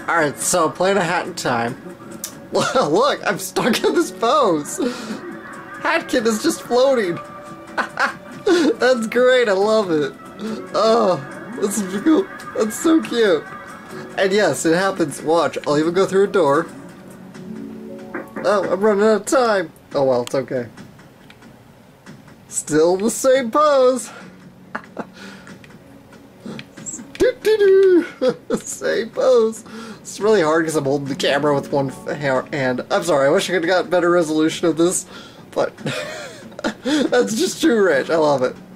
Alright, so playing a Hat in Time. Look, I'm stuck in this pose. Hatkin is just floating. That's great, I love it. Oh, that's cool. That's so cute. And yes, it happens. Watch, I'll even go through a door. Oh, I'm running out of time. Oh well, it's okay. Still the same pose. Same pose. It's really hard because I'm holding the camera with one hand. I'm sorry, I wish I could have got better resolution of this, but that's just too rich. I love it.